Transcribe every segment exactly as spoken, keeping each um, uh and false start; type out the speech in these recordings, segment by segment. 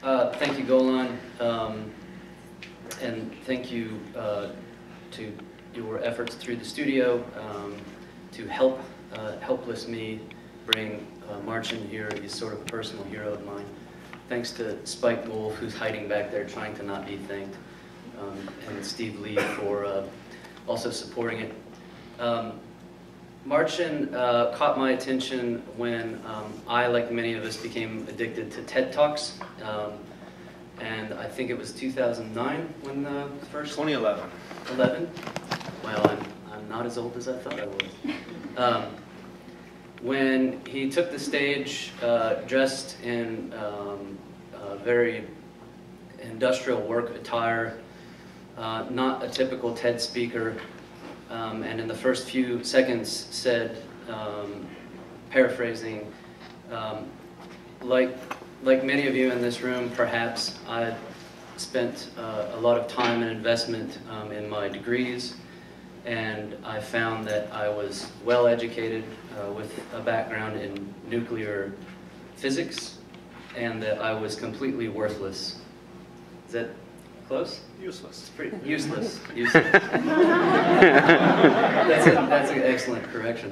Uh, thank you, Golan, um, and thank you uh, to your efforts through the studio um, to help uh, helpless me bring uh, Marcin here. He's sort of a personal hero of mine. Thanks to Spike Wolf, who's hiding back there trying to not be thanked, um, and Steve Lee for uh, also supporting it. Um, Marcin uh, caught my attention when um, I, like many of us, became addicted to TED Talks. Um, and I think it was two thousand nine when the first... twenty eleven. eleven? Well, I'm, I'm not as old as I thought I was. Um, when he took the stage uh, dressed in um, uh, very industrial work attire, uh, not a typical TED speaker, Um, and in the first few seconds said, um, paraphrasing, um, like, like many of you in this room, perhaps I spent uh, a lot of time and investment um, in my degrees, and I found that I was well educated uh, with a background in nuclear physics, and that I was completely worthless. Is that close? Useless. It's pretty useless. Useless. that's, a, that's an excellent correction.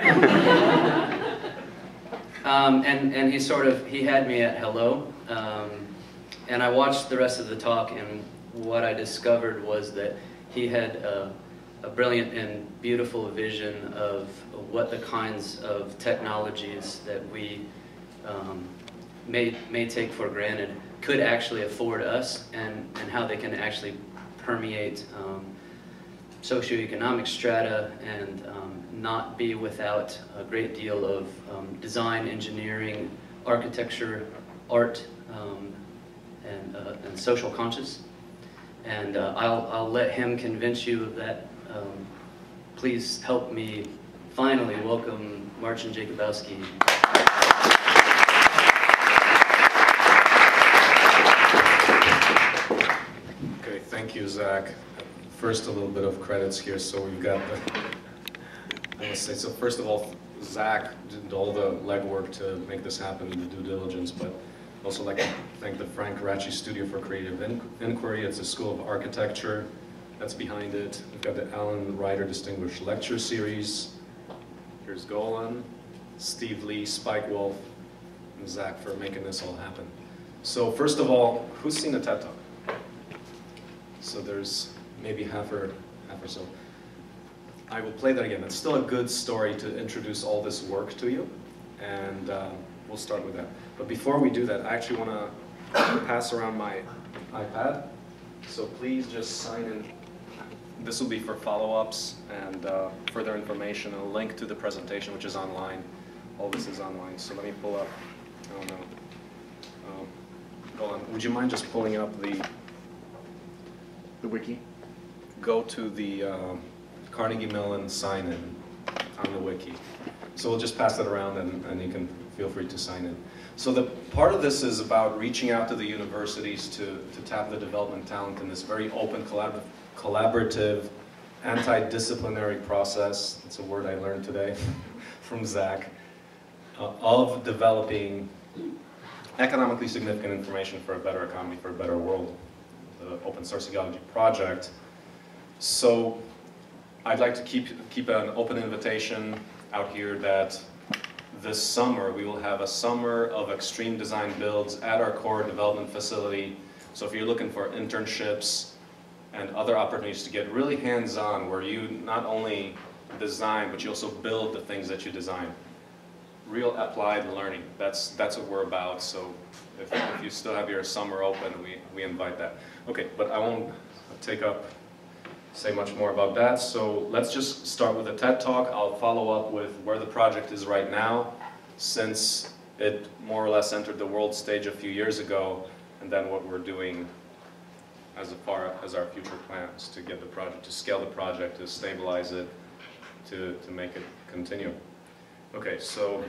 um, and and he sort of he had me at hello, um, and I watched the rest of the talk, and what I discovered was that he had a, a brilliant and beautiful vision of what the kinds of technologies that we um, may may take for granted could actually afford us, and, and how they can actually permeate um, socioeconomic strata and um, not be without a great deal of um, design, engineering, architecture, art, um, and, uh, and social conscious. And uh, I'll, I'll let him convince you of that. Um, please help me finally welcome Marcin Jakubowski. Thank you, Zach. First, a little bit of credits here. So we've got the, I must say, so first of all, Zach did all the legwork to make this happen, the due diligence, but also like to thank the Frank-Ratchye Studio for Creative In Inquiry. It's a school of architecture that's behind it. We've got the Alan Ryder Distinguished Lecture Series. Here's Golan, Steve Lee, Spike Wolf, and Zach for making this all happen. So first of all, who's seen a TED Talk? So there's maybe half or half or so. I will play that again. It's still a good story to introduce all this work to you, and uh, we'll start with that. But before we do that, I actually want to pass around my iPad. So please just sign in. This will be for follow-ups and uh, further information, a link to the presentation, which is online. All this is online. So let me pull up. I don't know. Um, hold on. Would you mind just pulling up the The wiki? Go to the uh, Carnegie Mellon sign-in on the wiki. So we'll just pass that around, and, and you can feel free to sign in. So the part of this is about reaching out to the universities to, to tap the development talent in this very open, collab collaborative, anti-disciplinary process. It's a word I learned today from Zach, uh, of developing economically significant information for a better economy, for a better world. The Open Source Ecology project. So I'd like to keep, keep an open invitation out here that this summer we will have a summer of extreme design builds at our core development facility. So if you're looking for internships and other opportunities to get really hands-on, where you not only design, but you also build the things that you design. Real applied learning, that's, that's what we're about. So if, if you still have your summer open, we, we invite that. Okay, but I won't take up, say much more about that. So let's just start with a TED Talk. I'll follow up with where the project is right now, since it more or less entered the world stage a few years ago, and then what we're doing as far as our future plans to get the project, to scale the project, to stabilize it, to, to make it continue. Okay, so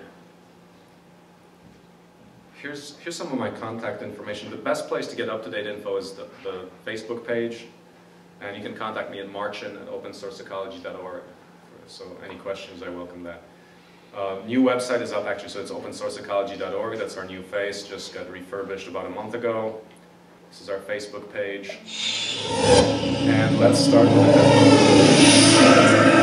here's, here's some of my contact information. The best place to get up-to-date info is the, the Facebook page, and you can contact me at marcin at open source ecology dot org. So any questions, I welcome that. Uh, new website is up actually, so it's open source ecology dot org. That's our new face, just got refurbished about a month ago. This is our Facebook page. And let's start with the demo.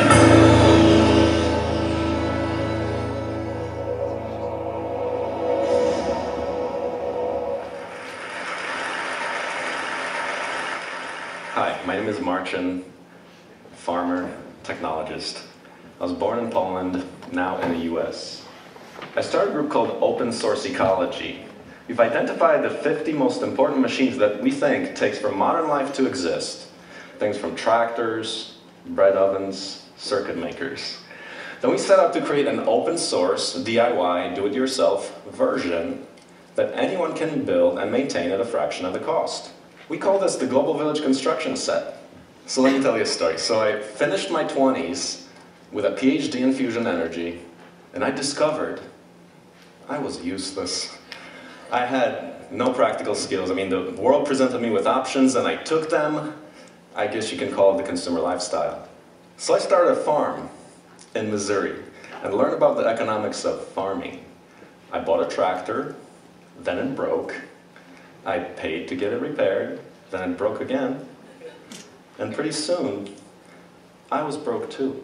Hi, my name is Marcin, farmer, technologist. I was born in Poland, now in the U S. I started a group called Open Source Ecology. We've identified the fifty most important machines that we think takes for modern life to exist. Things from tractors, bread ovens, circuit makers. Then we set out to create an open source, D I Y, do-it-yourself version that anyone can build and maintain at a fraction of the cost. We call this the Global Village Construction Set. So let me tell you a story. So I finished my twenties with a PhD in fusion energy, and I discovered I was useless. I had no practical skills. I mean, the world presented me with options, and I took them. I guess you can call it the consumer lifestyle. So I started a farm in Missouri and learned about the economics of farming. I bought a tractor, then it broke. I paid to get it repaired, then it broke again. And pretty soon, I was broke too.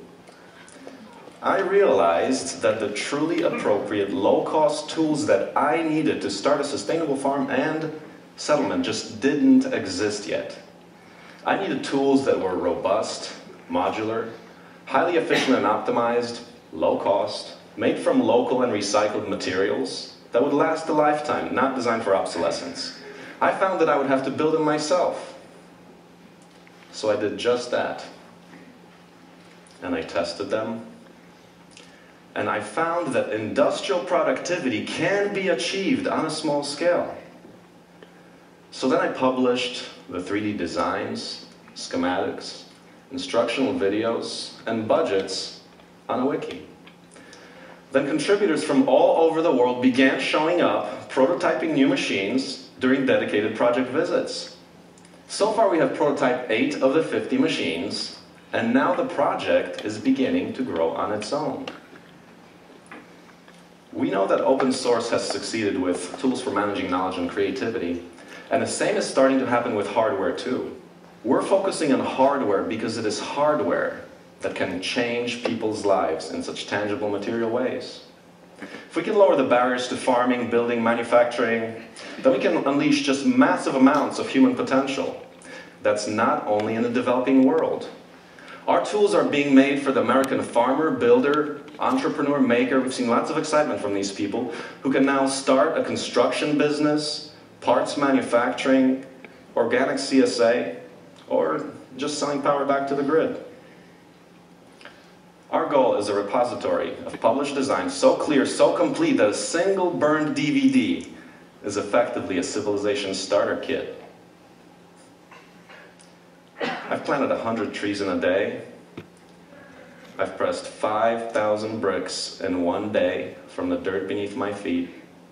I realized that the truly appropriate low-cost tools that I needed to start a sustainable farm and settlement just didn't exist yet. I needed tools that were robust, modular, highly efficient and optimized, low-cost, made from local and recycled materials that would last a lifetime, not designed for obsolescence. I found that I would have to build them myself. So I did just that. And I tested them. And I found that industrial productivity can be achieved on a small scale. So then I published the three D designs, schematics, instructional videos, and budgets on a wiki. Then contributors from all over the world began showing up, prototyping new machines during dedicated project visits. So far we have prototyped eight of the fifty machines, and now the project is beginning to grow on its own. We know that open source has succeeded with tools for managing knowledge and creativity, and the same is starting to happen with hardware too. We're focusing on hardware because it is hardware that can change people's lives in such tangible material ways. If we can lower the barriers to farming, building, manufacturing, then we can unleash just massive amounts of human potential. That's not only in the developing world. Our tools are being made for the American farmer, builder, entrepreneur, maker. We've seen lots of excitement from these people who can now start a construction business, parts manufacturing, organic C S A, or just selling power back to the grid. Our goal is a repository of published designs so clear, so complete that a single burned D V D is effectively a civilization starter kit. I've planted a hundred trees in a day. I've pressed five thousand bricks in one day from the dirt beneath my feet,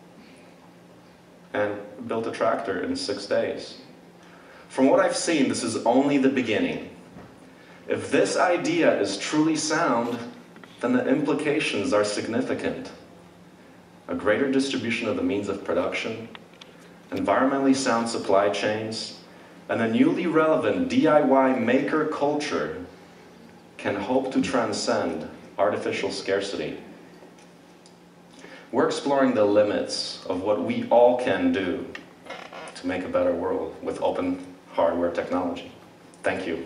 and built a tractor in six days. From what I've seen, this is only the beginning. If this idea is truly sound, then the implications are significant. A greater distribution of the means of production, environmentally sound supply chains, and a newly relevant D I Y maker culture can hope to transcend artificial scarcity. We're exploring the limits of what we all can do to make a better world with open hardware technology. Thank you.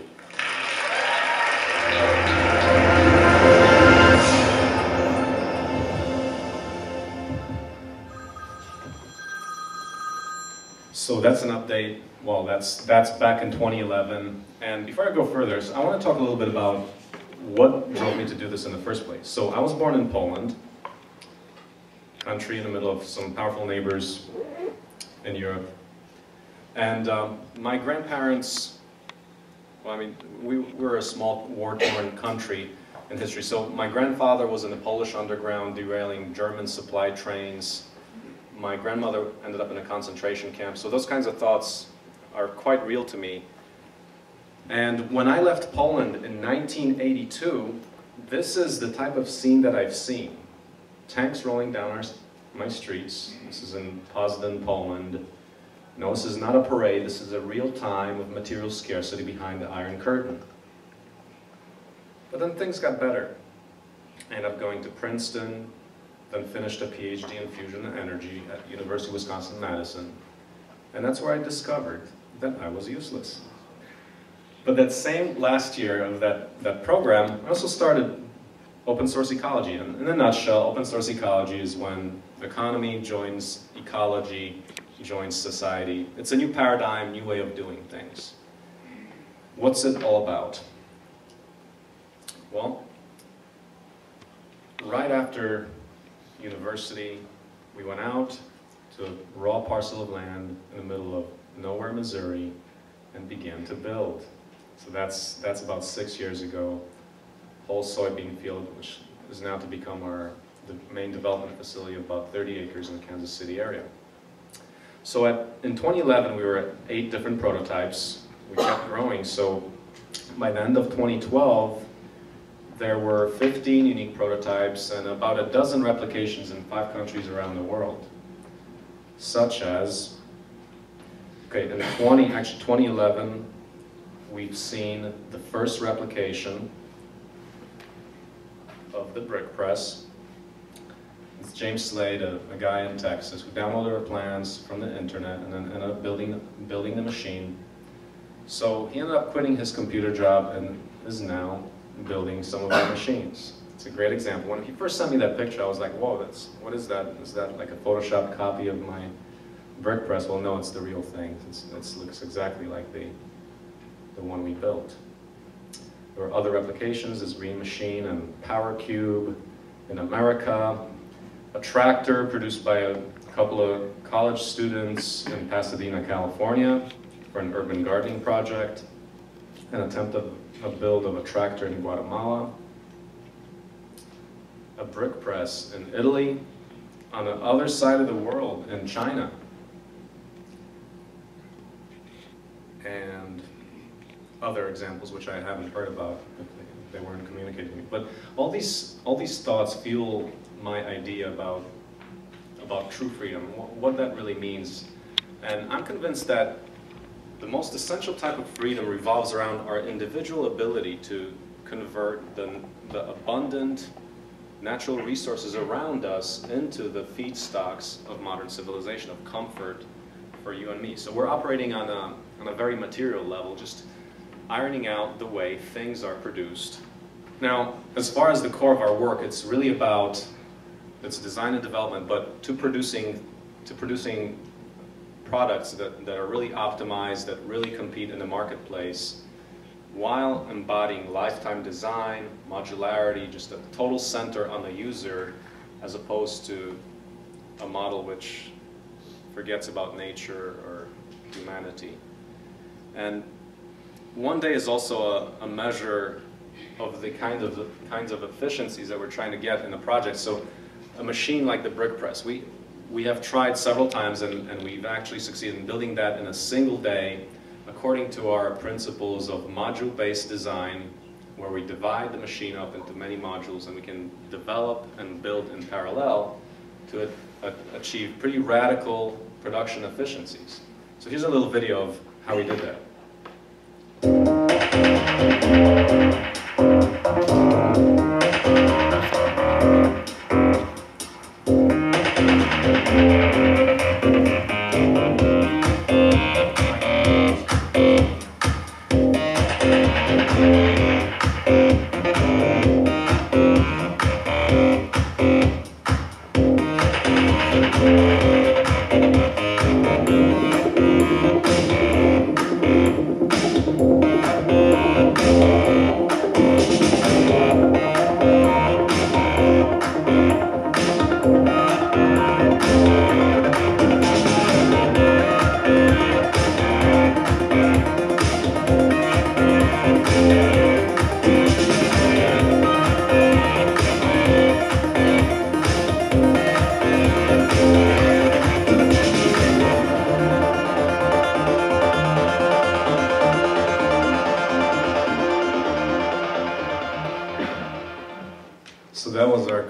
So that's an update. Well, that's, that's back in twenty eleven. And before I go further, so I want to talk a little bit about what drove me to do this in the first place. So I was born in Poland, country in the middle of some powerful neighbors in Europe. And um, my grandparents, well, I mean, we were a small war-torn country in history. So my grandfather was in the Polish underground derailing German supply trains. My grandmother ended up in a concentration camp. So those kinds of thoughts are quite real to me. And when I left Poland in nineteen eighty-two, this is the type of scene that I've seen. tanks rolling down our, my streets. This is in Poznan, Poland. No, this is not a parade. This is a real time of material scarcity behind the Iron Curtain. But then things got better. I ended up going to Princeton, then finished a PhD in fusion and energy at University of Wisconsin-Madison. And that's where I discovered that I was useless. But that same last year of that, that program, I also started Open Source Ecology. And in a nutshell, Open Source Ecology is when economy joins ecology, joins society. It's a new paradigm, new way of doing things. What's it all about? Well, right after university, we went out to a raw parcel of land in the middle of nowhere, Missouri, and began to build. So that's, that's about six years ago. Whole soybean field, which is now to become our the main development facility of about thirty acres in the Kansas City area. So at, in twenty eleven, we were at eight different prototypes. We kept growing, so by the end of twenty twelve, there were fifteen unique prototypes and about a dozen replications in five countries around the world, such as, okay, in twenty, actually twenty eleven, we've seen the first replication of the brick press. It's James Slade, a, a guy in Texas, who downloaded our plans from the internet and then ended up building, building the machine. So he ended up quitting his computer job and is now building some of our machines. It's a great example. When he first sent me that picture, I was like, whoa, that's, what is that? Is that like a Photoshop copy of my brick press? Well, no, it's the real thing. It's, it looks exactly like the, the one we built. There were other replications, this Green Machine and Power Cube in America, a tractor produced by a couple of college students in Pasadena, California for an urban gardening project, an attempt of a build of a tractor in Guatemala, a brick press in Italy, on the other side of the world in China, and other examples which I haven't heard about if they, they weren't communicated to me. But all these, all these thoughts fuel my idea about, about true freedom, what, what that really means. And I'm convinced that the most essential type of freedom revolves around our individual ability to convert the, the abundant natural resources around us into the feedstocks of modern civilization, of comfort for you and me. So we're operating on a, on a very material level, just ironing out the way things are produced. Now, as far as the core of our work, it's really about, it's design and development, but to producing, to producing products that, that are really optimized, that really compete in the marketplace, while embodying lifetime design, modularity, just a total center on the user, as opposed to a model which forgets about nature or humanity. And one day is also a, a measure of the kind of the kinds of efficiencies that we're trying to get in the project. So a machine like the brick press, we, we have tried several times and, and we've actually succeeded in building that in a single day according to our principles of module-based design, where we divide the machine up into many modules and we can develop and build in parallel to a, a, achieve pretty radical production efficiencies. So here's a little video of how we did that.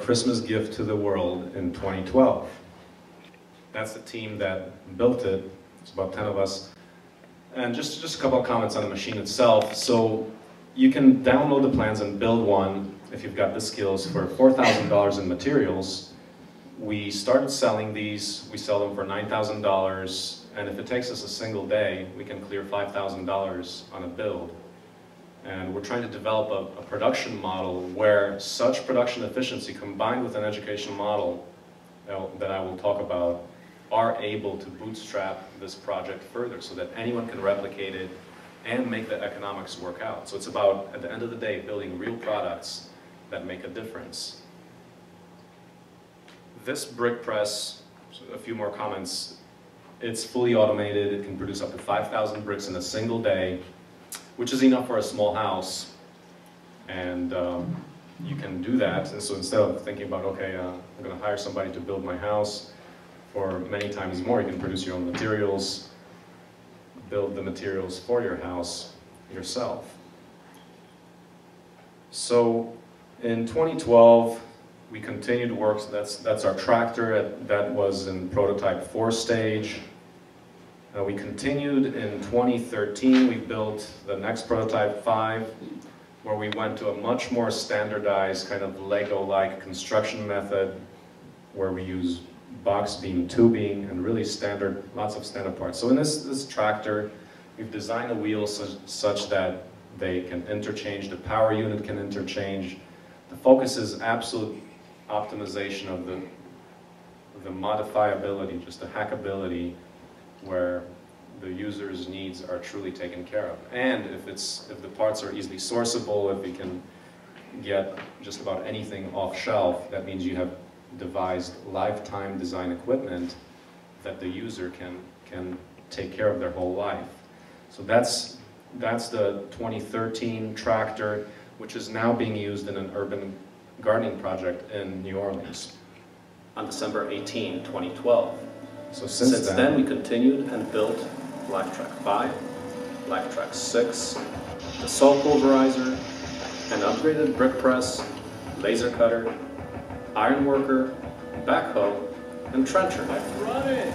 Christmas gift to the world in twenty twelve. That's the team that built it. It's about ten of us. And just, just a couple of comments on the machine itself. So you can download the plans and build one if you've got the skills for four thousand dollars in materials. We started selling these. We sell them for nine thousand dollars. And if it takes us a single day, we can clear five thousand dollars on a build. And we're trying to develop a, a production model where such production efficiency combined with an educational model that, that I will talk about are able to bootstrap this project further so that anyone can replicate it and make the economics work out. So it's about, at the end of the day, building real products that make a difference. This brick press, a few more comments, it's fully automated. It can produce up to five thousand bricks in a single day, which is enough for a small house. And um, you can do that. And so instead of thinking about, okay, uh, I'm going to hire somebody to build my house for many times more, you can produce your own materials, build the materials for your house yourself. So in twenty twelve, we continued to work. So that's, that's our tractor. That was in prototype four stage. Uh, we continued in twenty thirteen. We built the next prototype five, where we went to a much more standardized kind of Lego-like construction method, where we use box beam tubing and really standard, lots of standard parts. So in this, this tractor, we've designed the wheels such, such that they can interchange, the power unit can interchange. The focus is absolute optimization of the, the modifiability, just the hackability, where the user's needs are truly taken care of. And if, it's, if the parts are easily sourceable, if we can get just about anything off shelf, that means you have devised lifetime design equipment that the user can, can take care of their whole life. So that's, that's the twenty thirteen tractor, which is now being used in an urban gardening project in New Orleans on December eighteenth, twenty twelve. So since, since then, then we continued and built LifeTrack five, LifeTrack six, the salt pulverizer, an upgraded brick press, laser cutter, iron worker, backhoe, and trencher. Let's run it!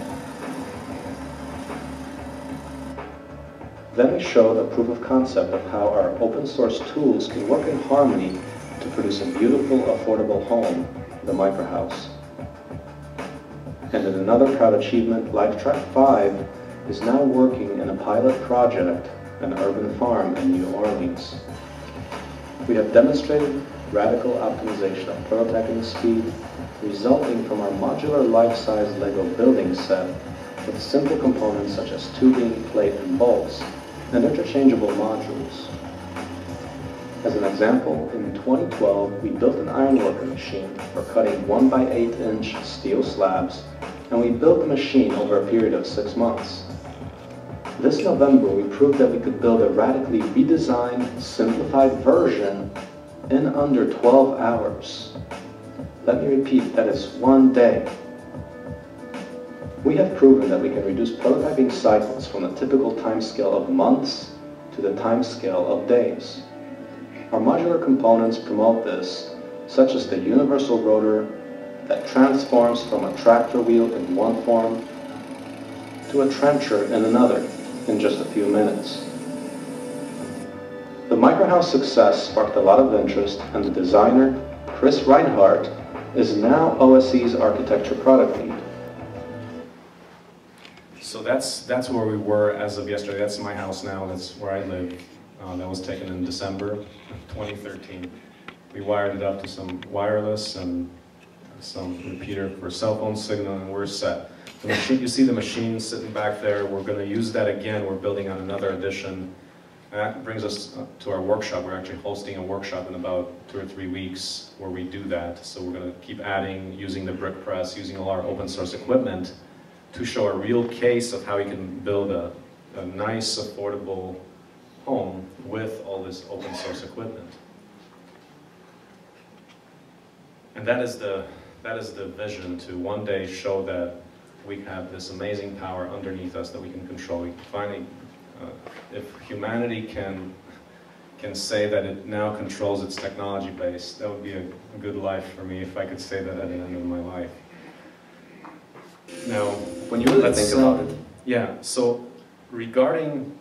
Then we showed a proof of concept of how our open source tools can work in harmony to produce a beautiful, affordable home, the microhouse. And in another proud achievement, LifeTrack five is now working in a pilot project, an urban farm in New Orleans. We have demonstrated radical optimization of prototyping speed, resulting from our modular life-size Lego building set with simple components such as tubing, plate, and bolts, and interchangeable modules. As an example, in twenty twelve, we built an ironworker machine for cutting one by eight inch steel slabs, and we built the machine over a period of six months. This November, we proved that we could build a radically redesigned, simplified version in under twelve hours. Let me repeat, that is one day. We have proven that we can reduce prototyping cycles from the typical timescale of months to the timescale of days. Our modular components promote this, such as the universal rotor that transforms from a tractor wheel in one form to a trencher in another in just a few minutes. The microhouse success sparked a lot of interest, and the designer, Chris Reinhardt, is now O S E's architecture product lead. So that's, that's where we were as of yesterday. That's my house now. That's where I live. Uh, that was taken in December twenty thirteen. We wired it up to some wireless and some repeater for cell phone signal, and we're set. The machine, you see the machine sitting back there. We're going to use that again. We're building on another edition. And that brings us to our workshop. We're actually hosting a workshop in about two or three weeks where we do that. So we're going to keep adding, using the brick press, using all our open source equipment to show a real case of how you can build a, a nice, affordable home with all this open source equipment. And that is the, that is the vision, to one day show that we have this amazing power underneath us that we can control. We can finally, uh, if humanity can, can say that it now controls its technology base. That would be a, a good life for me if I could say that at the end of my life. Now, when you really think about uh, it. Yeah, so regarding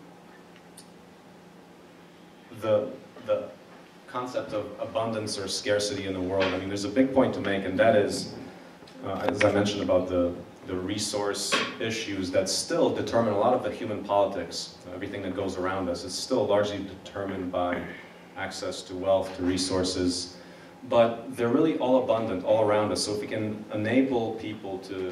the, the concept of abundance or scarcity in the world, I mean, there's a big point to make, and that is, uh, as I mentioned about the, the resource issues that still determine a lot of the human politics, everything that goes around us. It's still largely determined by access to wealth, to resources, but they're really all abundant all around us. So if we can enable people to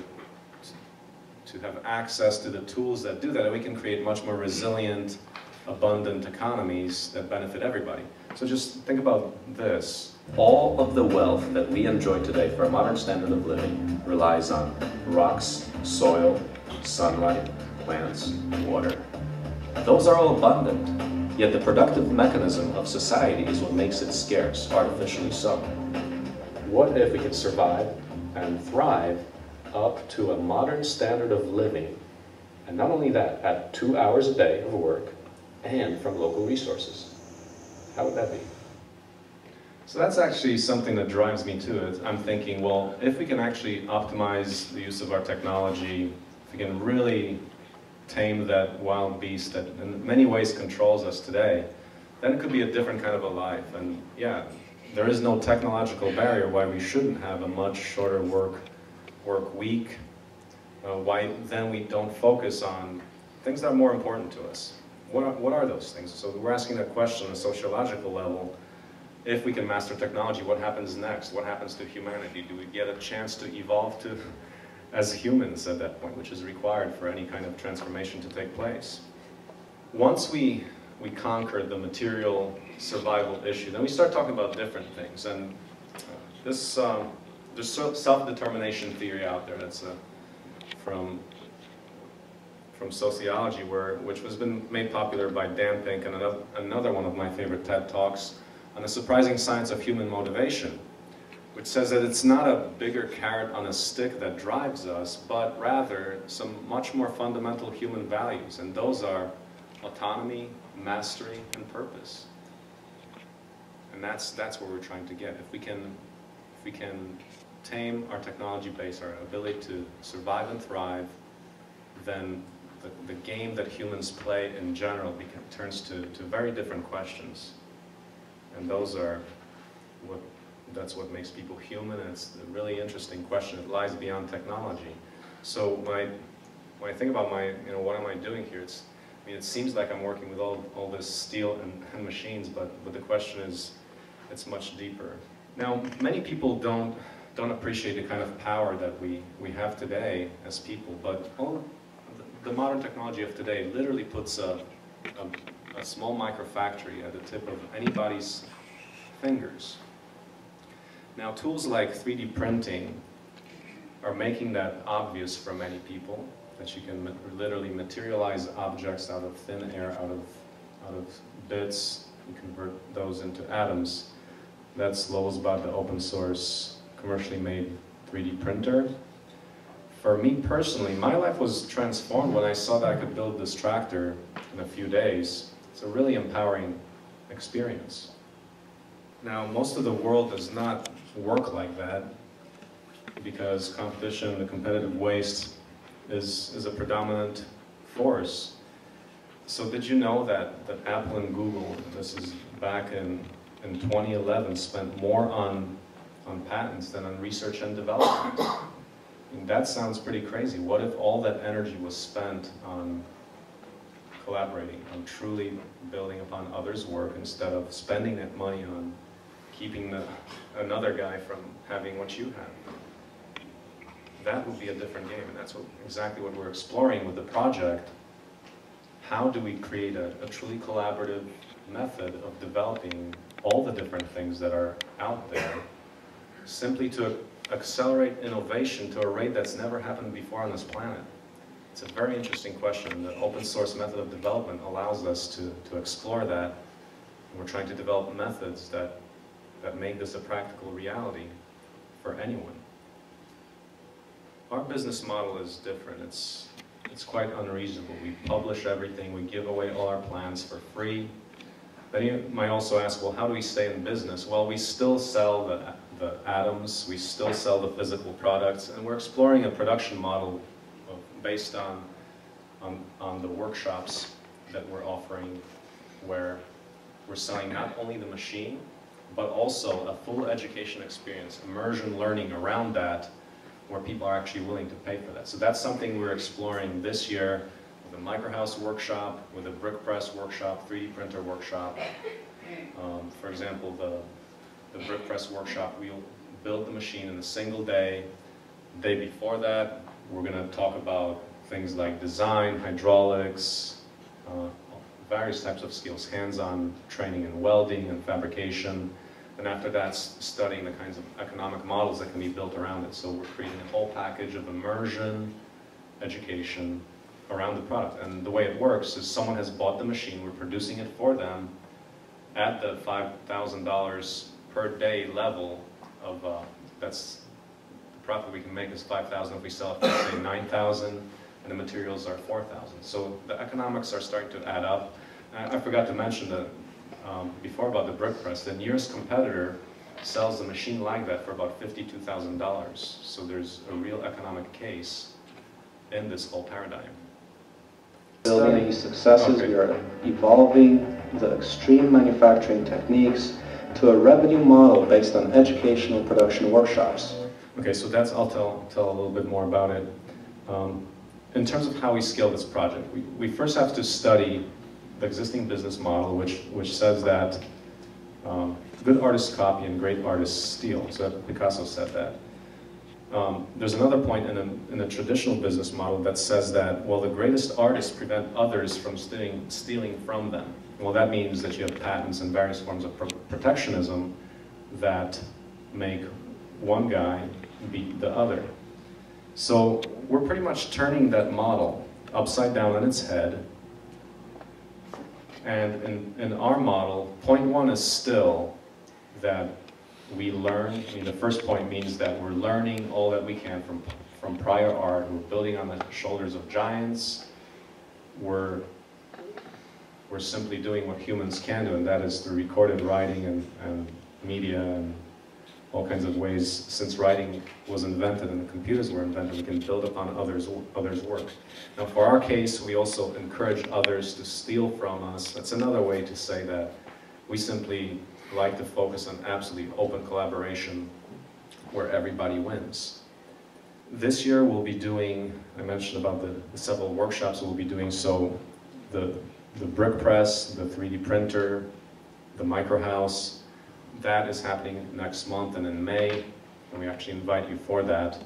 to have access to the tools that do that, we can create much more resilient, abundant economies that benefit everybody. So just think about this. All of the wealth that we enjoy today for a modern standard of living relies on rocks, soil, sunlight, plants, water. Those are all abundant, yet the productive mechanism of society is what makes it scarce, artificially so. What if we could survive and thrive up to a modern standard of living, and not only that, at two hours a day of work and from local resources? How would that be? So that's actually something that drives me to it. I'm thinking, well, if we can actually optimize the use of our technology, if we can really tame that wild beast that in many ways controls us today, then it could be a different kind of a life. And yeah, there is no technological barrier why we shouldn't have a much shorter work work week, uh, why then we don't focus on things that are more important to us. What are, what are those things? So we're asking that question on a sociological level. If we can master technology, what happens next? What happens to humanity? Do we get a chance to evolve to as humans at that point, which is required for any kind of transformation to take place? Once we, we conquer the material survival issue, then we start talking about different things. And uh, this, um, there's self-determination theory out there that's uh, from, from sociology, where, which has been made popular by Dan Pink and another, another one of my favorite TED Talks on the surprising science of human motivation, which says that it's not a bigger carrot on a stick that drives us, but rather some much more fundamental human values, and those are autonomy, mastery, and purpose. And that's, that's where we're trying to get. If we can, if we can tame our technology base, our ability to survive and thrive, then the, the game that humans play in general become, turns to, to very different questions. And those are what, that's what makes people human, and it's a really interesting question. It lies beyond technology. So when I, when I think about my, you know, what am I doing here, it's, I mean, it seems like I'm working with all, all this steel and, and machines, but, but the question is, it's much deeper. Now, many people don't, don't appreciate the kind of power that we, we have today as people, but all the, the modern technology of today literally puts a, a, a small microfactory at the tip of anybody's fingers. Now, tools like three D printing are making that obvious for many people, that you can literally materialize objects out of thin air, out of, out of bits, and convert those into atoms. That's Lowell's about the open source, commercially made three D printer. For me personally, my life was transformed when I saw that I could build this tractor in a few days. It's a really empowering experience. Now, most of the world does not work like that because competition, the competitive waste, is, is a predominant force. So did you know that, that Apple and Google, this is back in, in twenty eleven, spent more on, on patents than on research and development? I mean, that sounds pretty crazy. What if all that energy was spent on collaborating, on truly building upon others' work instead of spending that money on keeping the, another guy from having what you have? That would be a different game, and that's what, exactly what we're exploring with the project. How do we create a, a truly collaborative method of developing all the different things that are out there, simply to accelerate innovation to a rate that's never happened before on this planet? It's a very interesting question. The open source method of development allows us to, to explore that. And we're trying to develop methods that, that make this a practical reality for anyone. Our business model is different. It's, it's quite unreasonable. We publish everything. We give away all our plans for free. Then you might also ask, well, how do we stay in business? Well, we still sell the, the atoms, we still sell the physical products, and we're exploring a production model based on, on, on the workshops that we're offering, where we're selling not only the machine, but also a full education experience, immersion learning around that, where people are actually willing to pay for that. So that's something we're exploring this year with a microhouse workshop, with a brick press workshop, three D printer workshop. Um, for example, the, the brick press workshop, we'll build the machine in a single day. The day before that, we're going to talk about things like design, hydraulics, uh, various types of skills, hands-on training in welding and fabrication. And after that, studying the kinds of economic models that can be built around it. So we're creating a whole package of immersion, education around the product. And the way it works is someone has bought the machine, we're producing it for them at the five thousand dollars per day level of, uh, that's, the profit we can make is five thousand dollars if we sell it for, say, nine thousand dollars, and the materials are four thousand dollars. So the economics are starting to add up. And I forgot to mention that Um, before about the brick press, the nearest competitor sells a machine like that for about fifty-two thousand dollars. So there's a real economic case in this whole paradigm. Building these successes, Okay. we are evolving the extreme manufacturing techniques to a revenue model based on educational production workshops. Okay, so that's, I'll tell, tell a little bit more about it. Um, in terms of how we scale this project, we, we first have to study the existing business model, which, which says that um, good artists copy and great artists steal. So that Picasso said that. Um, there's another point in a, in a traditional business model that says that, well, the greatest artists prevent others from stealing, stealing from them. Well, that means that you have patents and various forms of pro protectionism that make one guy beat the other. So we're pretty much turning that model upside down on its head. And in, in our model, point one is still that we learn. I mean, the first point means that we're learning all that we can from, from prior art. We're building on the shoulders of giants. We're, we're simply doing what humans can do, and that is through recorded writing and, and media and all kinds of ways. Since writing was invented and the computers were invented, we can build upon others' others' work. Now, for our case, we also encourage others to steal from us. That's another way to say that we simply like to focus on absolutely open collaboration where everybody wins. This year, we'll be doing, I mentioned about the, the several workshops we'll be doing, so the, the brick press, the three D printer, the microhouse. That is happening next month and in May, and we actually invite you for that.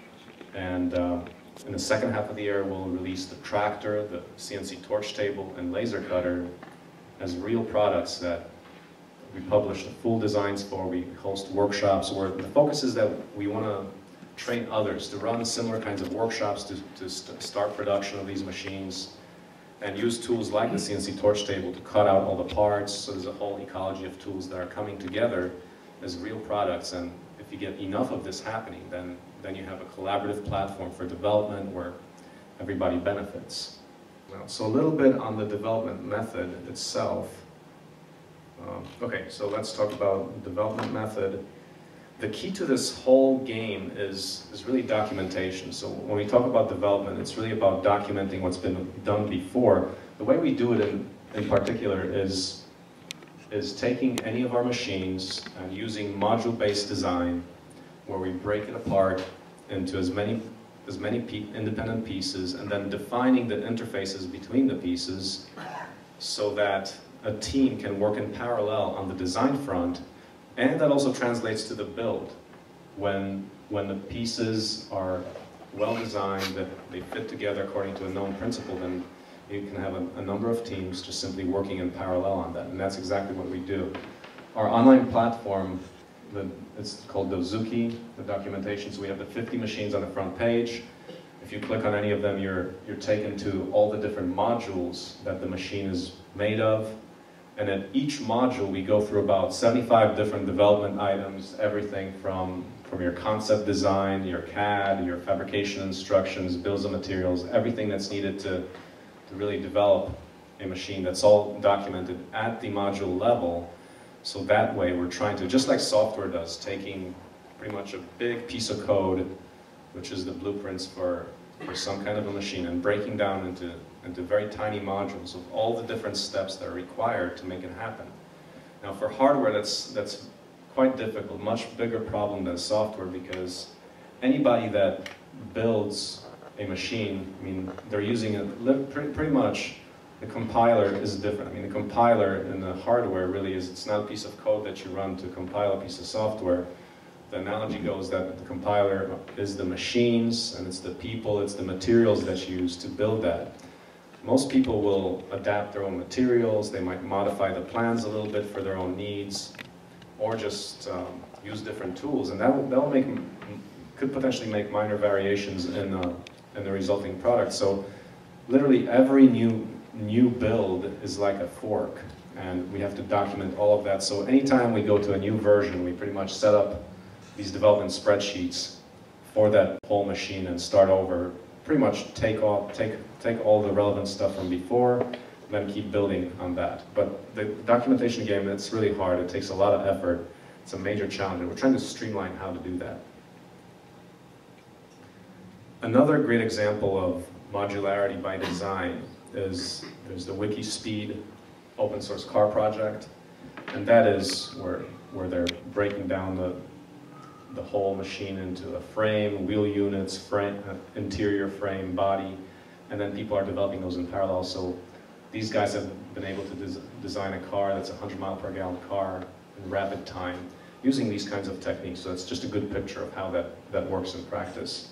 And uh, in the second half of the year, we'll release the tractor, the C N C torch table, and laser cutter as real products that we publish the full designs for. We host workshops where the focus is that we want to train others to run similar kinds of workshops to, to st start production of these machines, and use tools like the C N C torch table to cut out all the parts. So there's a whole ecology of tools that are coming together as real products. And if you get enough of this happening, then, then you have a collaborative platform for development where everybody benefits. Well, so a little bit on the development method itself. Um, okay, so let's talk about development method. The key to this whole game is, is really documentation. So when we talk about development, it's really about documenting what's been done before. The way we do it in, in particular is, is taking any of our machines and using module-based design, where we break it apart into as many, as many pe independent pieces, and then defining the interfaces between the pieces so that a team can work in parallel on the design front. And that also translates to the build. When, when the pieces are well designed, that they fit together according to a known principle, then you can have a, a number of teams just simply working in parallel on that. And that's exactly what we do. Our online platform, the, it's called Dozuki, the documentation. So we have the fifty machines on the front page. If you click on any of them, you're, you're taken to all the different modules that the machine is made of. And at each module, we go through about seventy-five different development items, everything from, from your concept design, your C A D, your fabrication instructions, bills of materials, everything that's needed to, to really develop a machine that's all documented at the module level. So that way we're trying to, just like software does, taking pretty much a big piece of code, which is the blueprints for, for some kind of a machine, and breaking down into, into very tiny modules of all the different steps that are required to make it happen. Now for hardware, that's, that's quite difficult, much bigger problem than software, because anybody that builds a machine, I mean, they're using it pretty, pretty much. The compiler is different. I mean, the compiler in the hardware really is, it's not a piece of code that you run to compile a piece of software. The analogy goes that the compiler is the machines, and it's the people, it's the materials that you use to build that. Most people will adapt their own materials, they might modify the plans a little bit for their own needs, or just um, use different tools, and that will, that will make, could potentially make minor variations in, uh, in the resulting product. So literally every new new build is like a fork, and we have to document all of that. So anytime we go to a new version, we pretty much set up these development spreadsheets for that whole machine and start over. Pretty much take off, take take all the relevant stuff from before, then keep building on that. But the documentation game, it's really hard. It takes a lot of effort. It's a major challenge, and we're trying to streamline how to do that. Another great example of modularity by design is there's the WikiSpeed open source car project, and that is where where they're breaking down the the whole machine into a frame, wheel units, frame, uh, interior frame, body, and then people are developing those in parallel. So these guys have been able to des design a car that's a one hundred mile per gallon car in rapid time using these kinds of techniques. So it's just a good picture of how that that works in practice.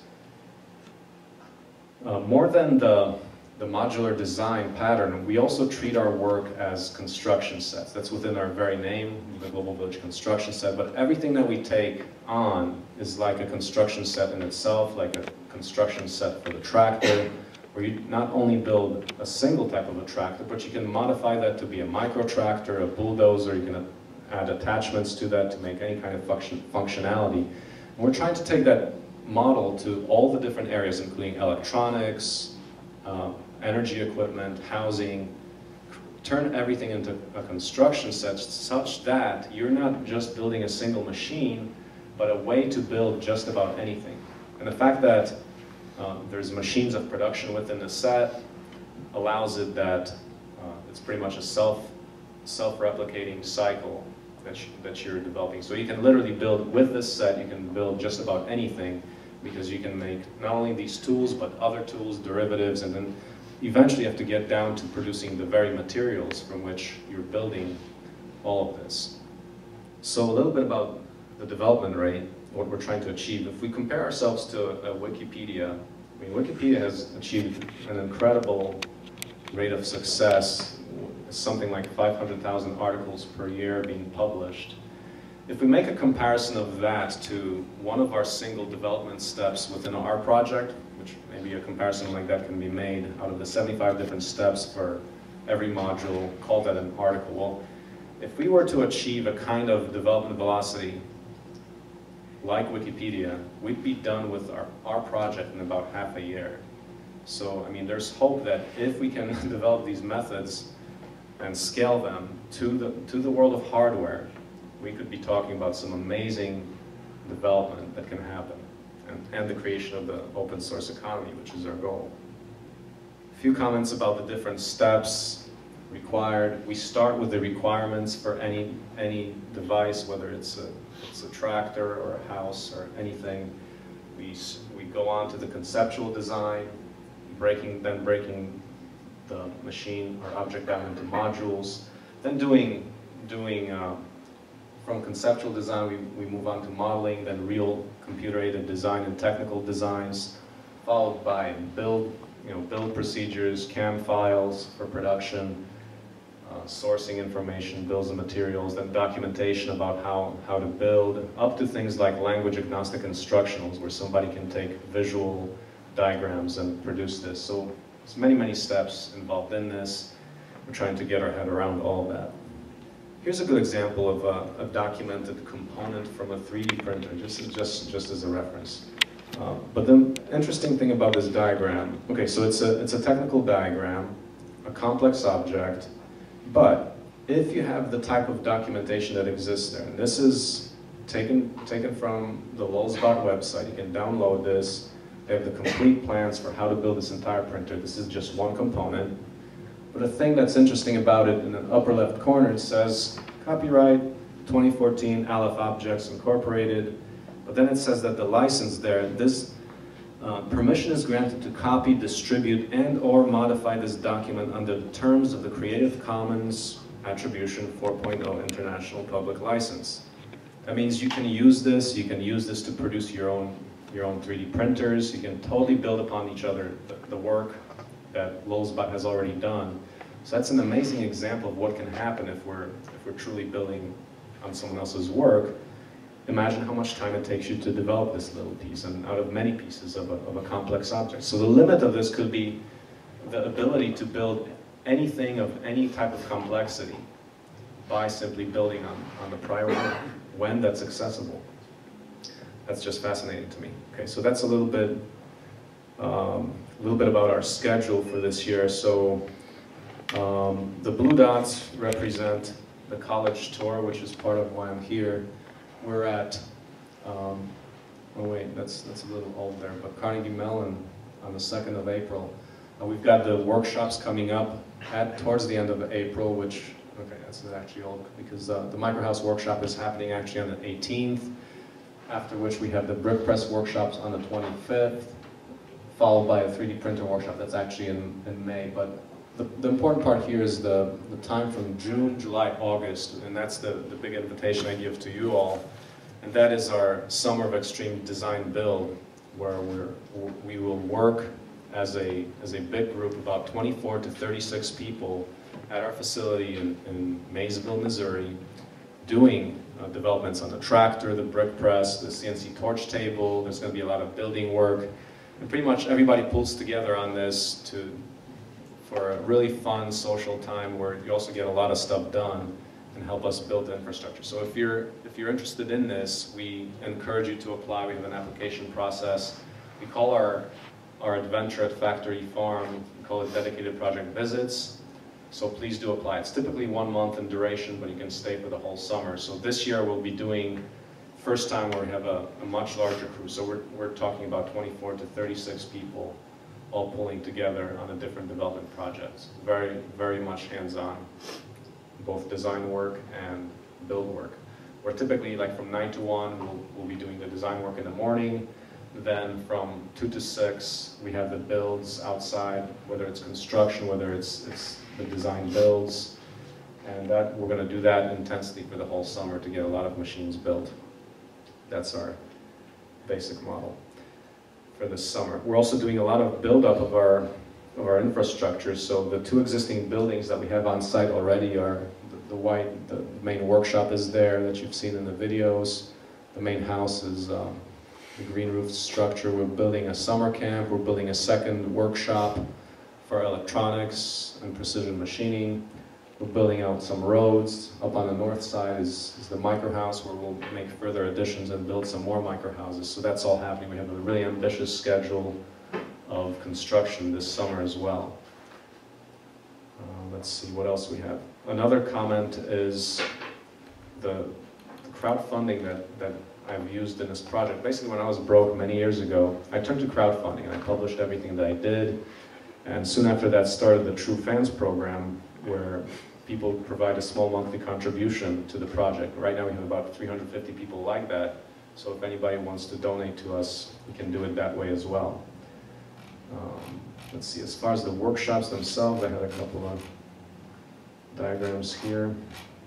Uh, more than the the modular design pattern, we also treat our work as construction sets. That's within our very name, the Global Village Construction Set, but everything that we take on is like a construction set in itself, like a construction set for the tractor, where you not only build a single type of a tractor, but you can modify that to be a micro tractor, a bulldozer, you can add attachments to that to make any kind of function, functionality. And we're trying to take that model to all the different areas, including electronics, uh, energy equipment, housing, turn everything into a construction set such that you're not just building a single machine, but a way to build just about anything. And the fact that uh, there's machines of production within the set allows it that uh, it's pretty much a self, self-replicating cycle that, you, that you're developing. So you can literally build, with this set, you can build just about anything, because you can make not only these tools, but other tools, derivatives, and then eventually you have to get down to producing the very materials from which you're building all of this. So a little bit about the development rate, what we're trying to achieve. If we compare ourselves to a, a Wikipedia, I mean, Wikipedia has achieved an incredible rate of success, something like five hundred thousand articles per year being published. If we make a comparison of that to one of our single development steps within our project, which maybe a comparison like that can be made out of the seventy-five different steps for every module, call that an article. Well, if we were to achieve a kind of development velocity like Wikipedia, we'd be done with our, our project in about half a year. So, I mean, there's hope that if we can develop these methods and scale them to the, to the world of hardware, we could be talking about some amazing development that can happen, and, and the creation of the open source economy, which is our goal. A few comments about the different steps required. We start with the requirements for any, any device, whether it's a, it's a tractor or a house or anything. We, we go on to the conceptual design, breaking, then breaking the machine or object down into modules, then doing, doing uh, from conceptual design, we, we move on to modeling, then real computer-aided design and technical designs, followed by build, you know, build procedures, C A M files for production, uh, sourcing information, bills of materials, then documentation about how, how to build, up to things like language-agnostic instructionals, where somebody can take visual diagrams and produce this. So there's many, many steps involved in this. We're trying to get our head around all of that. Here's a good example of a, a documented component from a three D printer, just, just, just as a reference. Uh, but the interesting thing about this diagram, okay, so it's a, it's a technical diagram a complex object, but if you have the type of documentation that exists there, and this is taken, taken from the Lulzbot website, you can download this. They have the complete plans for how to build this entire printer. This is just one component. But the thing that's interesting about it, in the upper left corner, it says, copyright twenty fourteen, Aleph Objects Incorporated. But then it says that the license there, this uh, permission is granted to copy, distribute, and or modify this document under the terms of the Creative Commons Attribution four point oh International Public License. That means you can use this, you can use this to produce your own, your own three D printers, you can totally build upon each other the, the work that Lulzbot has already done. So that's an amazing example of what can happen if we're, if we're truly building on someone else's work. Imagine how much time it takes you to develop this little piece, and out of many pieces of a, of a complex object. So the limit of this could be the ability to build anything of any type of complexity by simply building on, on the prior work when that's accessible. That's just fascinating to me. Okay, so that's a little bit, um, a little bit about our schedule for this year. So um, the blue dots represent the college tour, which is part of why I'm here. We're at, um, oh wait, that's, that's a little old there, but Carnegie Mellon on the second of April. Uh, we've got the workshops coming up at towards the end of April, which, okay, that's actually old, because uh, the Microhouse workshop is happening actually on the eighteenth, after which we have the brick press workshops on the twenty-fifth, followed by a three D printer workshop that's actually in, in May. But the, the important part here is the, the time from June, July, August, and that's the, the big invitation I give to you all. And that is our Summer of Extreme Design Build, where we're, we will work as a, as a big group, about twenty-four to thirty-six people at our facility in, in Maysville, Missouri, doing uh, developments on the tractor, the brick press, the C N C torch table. There's going to be a lot of building work. And pretty much everybody pulls together on this to, for a really fun social time where you also get a lot of stuff done and help us build the infrastructure. So if you're, if you're interested in this, we encourage you to apply. We have an application process. We call our, our adventure at Factory Farm, we call it dedicated project visits. So please do apply. It's typically one month in duration, but you can stay for the whole summer. So this year we'll be doing, first time where we have a, a much larger crew. So we're, we're talking about twenty-four to thirty-six people all pulling together on the different development projects. Very, very much hands-on, both design work and build work. We're typically, like from nine to one, we'll, we'll be doing the design work in the morning. Then from two to six, we have the builds outside, whether it's construction, whether it's, it's the design builds. And that, we're going to do that intensely for the whole summer to get a lot of machines built. That's our basic model for this summer. We're also doing a lot of build-up of our, of our infrastructure. So the two existing buildings that we have on site already are the, the white, the main workshop is there that you've seen in the videos. The main house is um, the green roof structure. We're building a summer camp. We're building a second workshop for electronics and precision machining. We're building out some roads. Up on the north side is, is the micro house where we'll make further additions and build some more micro houses. So that's all happening. We have a really ambitious schedule of construction this summer as well. Uh, let's see what else we have. Another comment is the, the crowdfunding that, that I've used in this project. Basically, when I was broke many years ago, I turned to crowdfunding and I published everything that I did. And soon after that started the True Fans program, where people provide a small monthly contribution to the project. Right now we have about three hundred fifty people like that. So if anybody wants to donate to us, we can do it that way as well. Um, let's see, as far as the workshops themselves, I had a couple of diagrams here.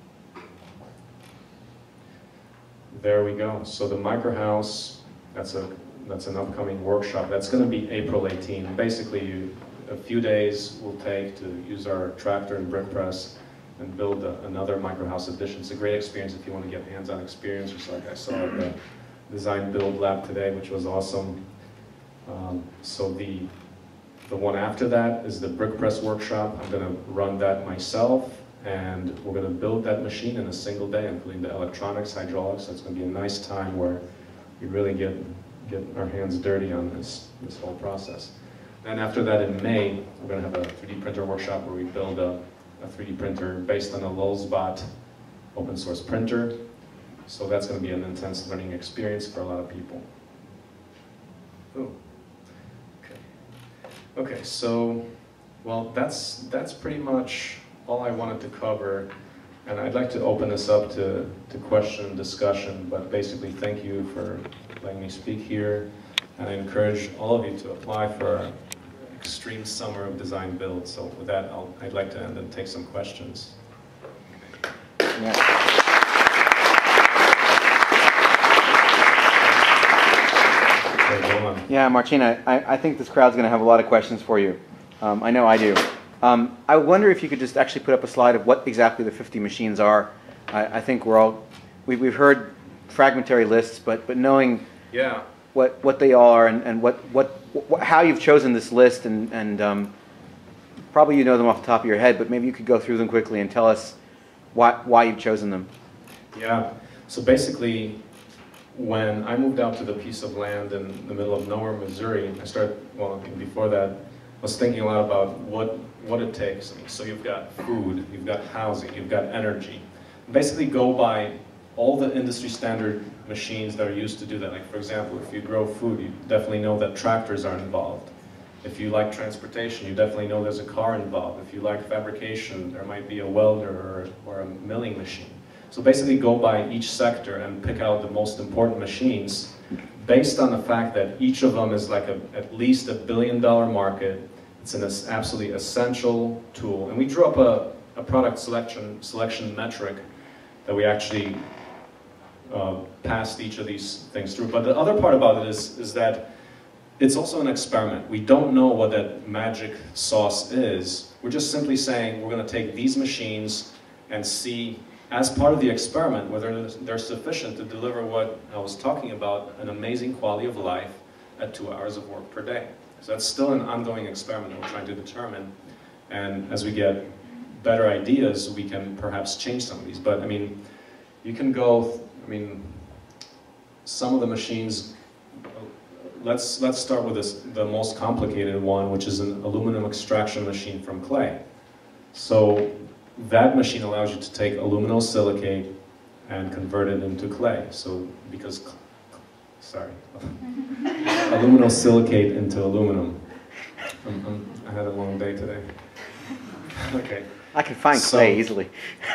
There we go. So the micro house, that's a that's an upcoming workshop. That's going to be April eighteenth. Basically, you, a few days will take to use our tractor and brick press and build a, another micro house edition. It's a great experience if you want to get hands-on experience, just like I saw at the design build lab today, which was awesome. Um, so the the one after that is the brick press workshop. I'm going to run that myself, and we're going to build that machine in a single day, including the electronics, hydraulics. So it's going to be a nice time where we really get get our hands dirty on this this whole process. And after that, in May, we're going to have a three D printer workshop where we build a, a three D printer based on a Lulzbot open source printer. So that's going to be an intense learning experience for a lot of people. Ooh. Okay. Okay, so, well, that's, that's pretty much all I wanted to cover. And I'd like to open this up to, to question and discussion, but basically thank you for letting me speak here. And I encourage all of you to apply for our Extreme Summer of Design Build. So with that, I'll, I'd like to end and take some questions. Yeah. Okay, go on. Yeah, Marcin, I, I think this crowd's going to have a lot of questions for you. Um, I know I do. Um, I wonder if you could just actually put up a slide of what exactly the fifty machines are. I, I think we're all, we, we've heard fragmentary lists, but, but knowing Yeah. what, what they are and, and what, what, what, how you've chosen this list, and, and um, probably you know them off the top of your head, but maybe you could go through them quickly and tell us why, why you've chosen them. Yeah. So basically, when I moved out to the piece of land in the middle of nowhere, Missouri, I started, well, even before that, I was thinking a lot about what, what it takes. I mean, so you've got food, you've got housing, you've got energy. Basically go by all the industry standard machines that are used to do that. Like, for example, if you grow food, you definitely know that tractors are involved. If you like transportation, you definitely know there's a car involved. If you like fabrication, there might be a welder or, or a milling machine. So basically go by each sector and pick out the most important machines based on the fact that each of them is like a, at least a billion dollar market. It's an absolutely essential tool. And we drew up a, a product selection, selection metric that we actually uh, passed each of these things through. But the other part about it is, is that it's also an experiment. We don't know what that magic sauce is. We're just simply saying we're going to take these machines and see, as part of the experiment, whether they're sufficient to deliver what I was talking about, an amazing quality of life at two hours of work per day. So that's still an ongoing experiment that we're trying to determine. And as we get better ideas, we can perhaps change some of these. But I mean, you can go, I mean, some of the machines, let's, let's start with this, the most complicated one, which is an aluminum extraction machine from clay. So that machine allows you to take aluminosilicate and convert it into clay. So because, sorry, aluminosilicate into aluminum. I'm, I'm, I had a long day today. Okay. I can find So, clay easily.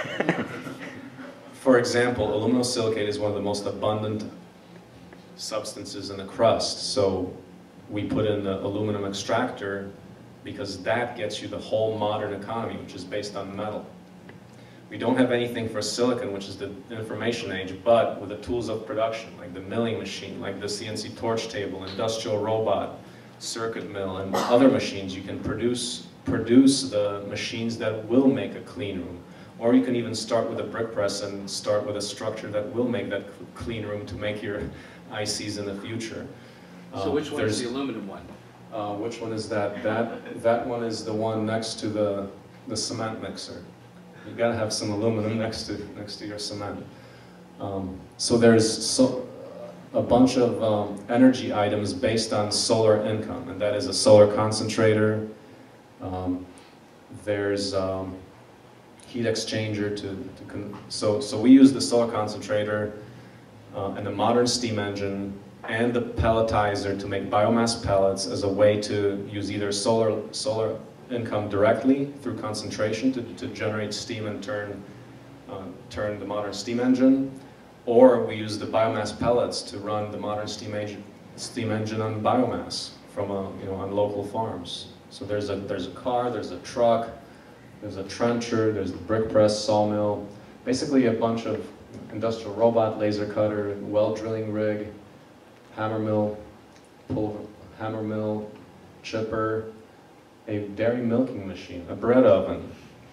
For example, aluminosilicate is one of the most abundant substances in the crust. So we put in the aluminum extractor because that gets you the whole modern economy, which is based on metal. We don't have anything for silicon, which is the information age, but with the tools of production, like the milling machine, like the C N C torch table, industrial robot, circuit mill, and other machines, you can produce, produce the machines that will make a clean room. Or you can even start with a brick press and start with a structure that will make that clean room to make your I Cs in the future. So Um, which one is there's- the aluminum one? Uh, which one is that? That that one is the one next to the the cement mixer. You gotta have some aluminum next to next to your cement. Um, so there's so a bunch of um, energy items based on solar income, and that is a solar concentrator. Um, there's um, heat exchanger to, to con so so we use the solar concentrator uh, and the modern steam engine and the pelletizer to make biomass pellets as a way to use either solar solar income directly through concentration to, to generate steam and turn uh, turn the modern steam engine, or we use the biomass pellets to run the modern steam engine steam engine on biomass from a, you know on local farms. So there's a there's a car, there's a truck, there's a trencher, there's the brick press, sawmill, basically a bunch of industrial robot, laser cutter, well drilling rig, hammer mill, pull, hammer mill, chipper, a dairy milking machine, a bread oven,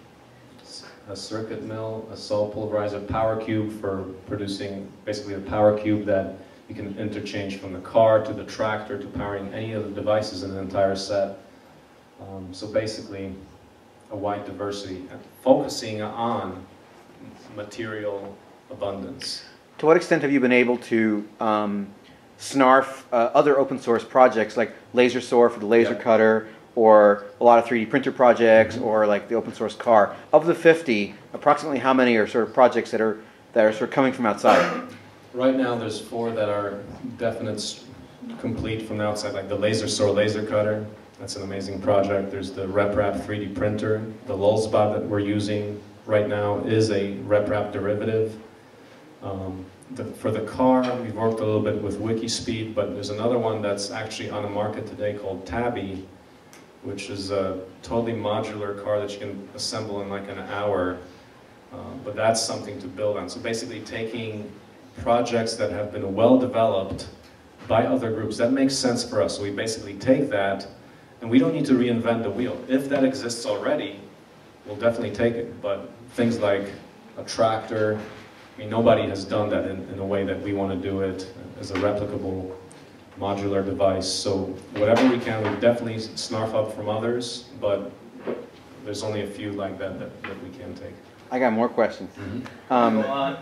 a circuit mill, a salt pulverizer, power cube for producing basically a power cube that you can interchange from the car to the tractor to powering any of the devices in the entire set. Um, so basically a wide diversity, focusing on material abundance. To what extent have you been able to um, snarf uh, other open source projects like LaserSor for the laser Yeah. cutter, or a lot of three D printer projects, Mm-hmm. or like the open source car. Of the fifty, approximately how many are sort of projects that are that are sort of coming from outside? Right now, there's four that are definite, complete from the outside, like the LaserSor laser cutter. That's an amazing project. There's the RepRap three D printer. The Lulzbot that we're using right now is a RepRap derivative. Um, the, for the car, we've worked a little bit with Wikispeed, but there's another one that's actually on the market today called Tabby, which is a totally modular car that you can assemble in like an hour. Uh, but that's something to build on. So basically taking projects that have been well developed by other groups, that makes sense for us. So we basically take that, and we don't need to reinvent the wheel. If that exists already, we'll definitely take it. But things like a tractor, I mean, nobody has done that in, in a way that we want to do it as a replicable modular device. So whatever we can, we definitely snarf up from others, but there's only a few like that that, that we can take. I got more questions. Mm-hmm. um, Go on.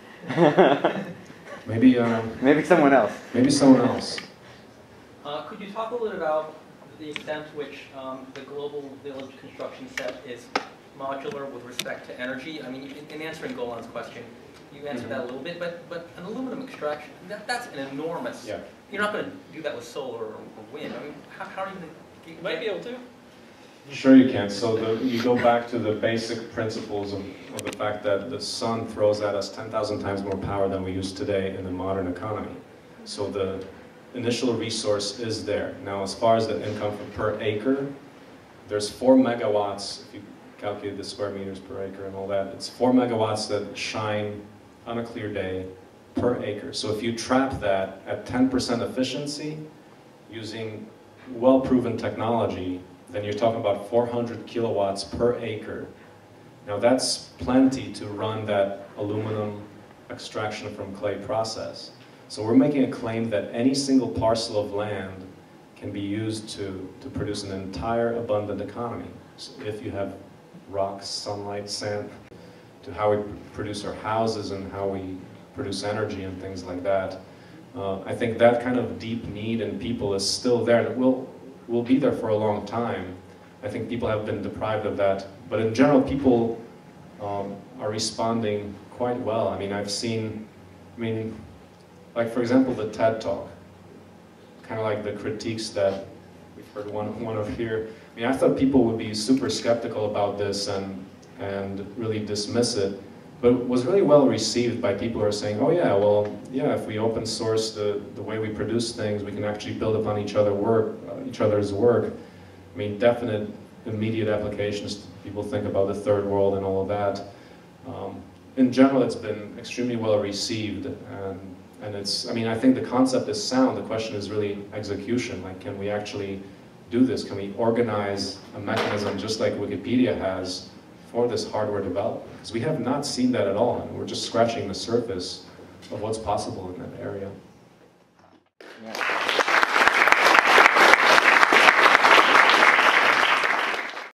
Maybe, um, maybe someone else. maybe someone else. Uh, could you talk a little bit about the extent to which um, the global village construction set is modular with respect to energy? I mean, in, in answering Golan's question, you answered that a little bit, but but an aluminum extraction, that, that's an enormous. Yeah. You're not going to do that with solar or, or wind. I mean, how, how are you going to? You might be able to. Sure you can. So the, you go back to the basic principles of, of the fact that the sun throws at us ten thousand times more power than we use today in the modern economy. So the initial resource is there. Now as far as the income per acre, there's four megawatts, if you calculate the square meters per acre and all that, it's four megawatts that shine on a clear day per acre. So if you trap that at ten percent efficiency using well-proven technology, then you're talking about four hundred kilowatts per acre. Now that's plenty to run that aluminum extraction from clay process. So we're making a claim that any single parcel of land can be used to, to produce an entire abundant economy. So if you have rocks, sunlight, sand, to how we produce our houses and how we produce energy and things like that. Uh, I think that kind of deep need in people is still there, and it will, will be there for a long time. I think people have been deprived of that, but in general people um, are responding quite well. I mean, I've seen, I mean, like for example the TED Talk, kind of like the critiques that we've heard one, one of here. I mean, I thought people would be super skeptical about this and, and really dismiss it, but it was really well received by people who are saying, oh yeah, well, yeah, if we open source the, the way we produce things, we can actually build upon each other work, uh, each other's work. I mean, definite immediate applications, people think about the third world and all of that. Um, in general, it's been extremely well received, and, and it's, I mean, I think the concept is sound. The question is really execution. Like, can we actually do this? Can we organize a mechanism just like Wikipedia has for this hardware development? Because we have not seen that at all, and we're just scratching the surface of what's possible in that area. Yeah.